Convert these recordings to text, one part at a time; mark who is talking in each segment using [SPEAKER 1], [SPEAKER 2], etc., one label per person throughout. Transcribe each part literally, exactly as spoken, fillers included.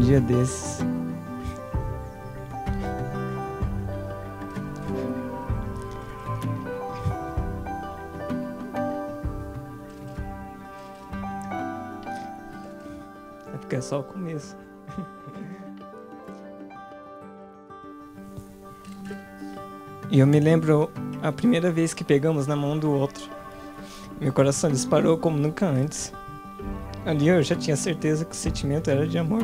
[SPEAKER 1] dia desses. É porque é só o começo. E eu me lembro a primeira vez que pegamos na mão do outro. Meu coração disparou como nunca antes. Ali eu já tinha certeza que o sentimento era de amor.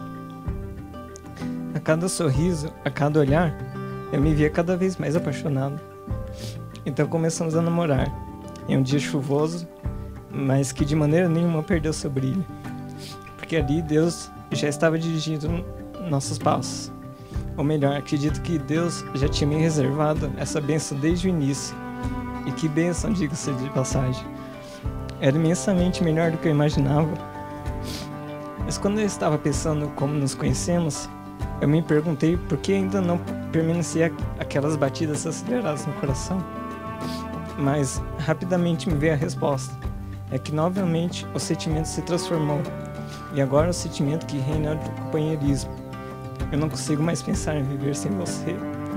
[SPEAKER 1] A cada sorriso, a cada olhar, eu me via cada vez mais apaixonado. Então começamos a namorar. Em um dia chuvoso, mas que de maneira nenhuma perdeu seu brilho. Porque ali Deus já estava dirigindo nossos passos. Ou melhor, acredito que Deus já tinha me reservado essa bênção desde o início. E que bênção, diga-se de passagem. Era imensamente melhor do que eu imaginava. Mas quando eu estava pensando como nos conhecemos, eu me perguntei por que ainda não permanecia aquelas batidas aceleradas no coração. Mas rapidamente me veio a resposta. É que novamente o sentimento se transformou. E agora o sentimento que reina é o companheirismo. Eu não consigo mais pensar em viver sem você.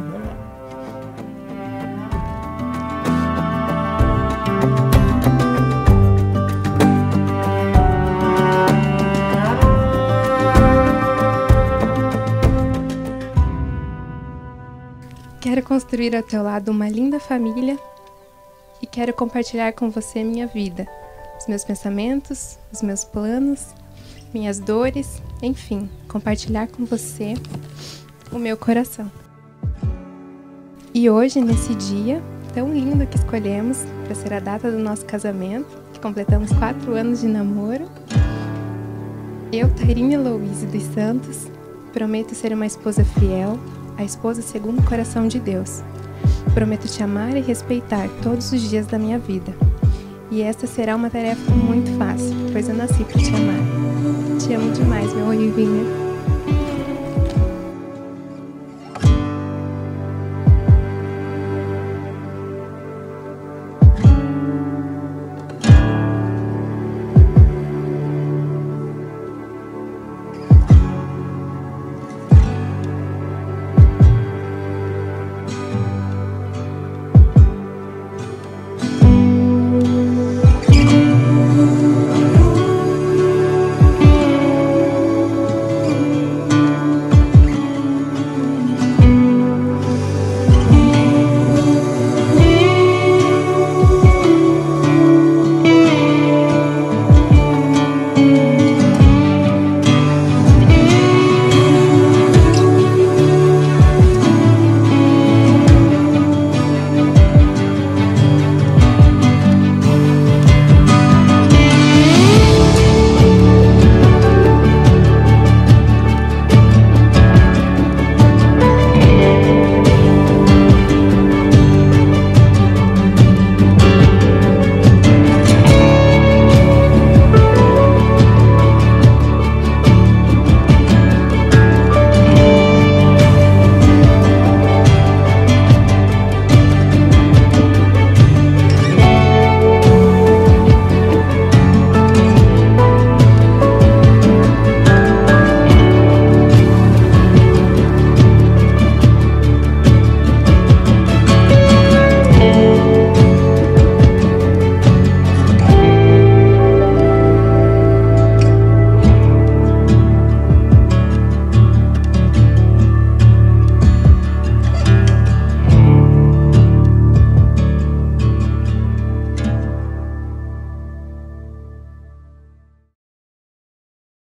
[SPEAKER 2] Quero construir ao teu lado uma linda família e quero compartilhar com você minha vida, os meus pensamentos, os meus planos, minhas dores, enfim, compartilhar com você o meu coração. E hoje, nesse dia tão lindo que escolhemos para ser a data do nosso casamento, que completamos quatro anos de namoro, eu, Tairinha Louise dos Santos, prometo ser uma esposa fiel, a esposa segundo o coração de Deus. Prometo te amar e respeitar todos os dias da minha vida. E esta será uma tarefa muito fácil, pois eu nasci para te amar. Te amo demais, meu Olivinha.